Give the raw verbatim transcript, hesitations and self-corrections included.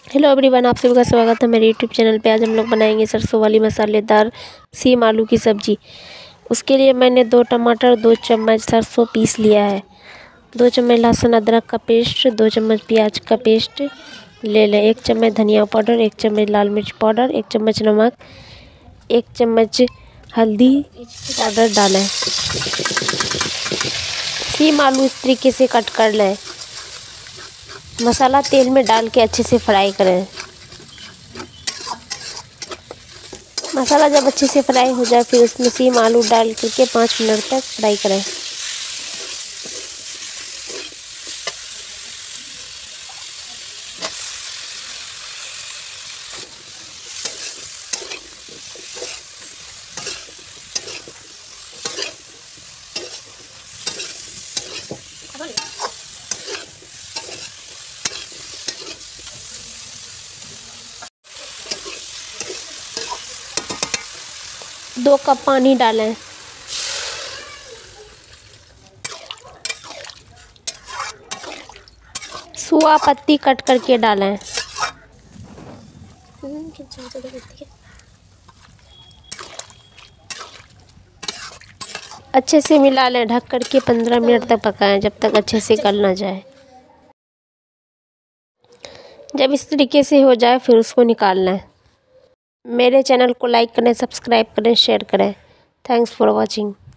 Hello everyone, आप सभी का स्वागत है मेरे यूट्यूब चैनल पे। आज हम लोग बनाएंगे सरसों वाली मसालेदार सीम आलू की सब्ज़ी। उसके लिए मैंने दो टमाटर, दो चम्मच सरसों पीस लिया है, दो चम्मच लहसुन अदरक का पेस्ट, दो चम्मच प्याज का पेस्ट ले लें, एक चम्मच धनिया पाउडर, एक चम्मच लाल मिर्च पाउडर, एक चम्मच नमक, एक चम्मच हल्दी पाउडर डालें। सीम आलू इस तरीके से कट कर लें। मसाला तेल में डाल के अच्छे से फ्राई करें। मसाला जब अच्छे से फ्राई हो जाए फिर उसमें सीम आलू डाल करके पाँच मिनट तक फ्राई करें। दो कप पानी डालें। सुआ पत्ती कट करके डालें। अच्छे से मिला लें, ढक करके पंद्रह मिनट तक पकाएं जब तक अच्छे से गल ना जाए। जब इस तरीके से हो जाए फिर उसको निकाल लें। मेरे चैनल को लाइक करें, सब्सक्राइब करें, शेयर करें। Thanks for watching.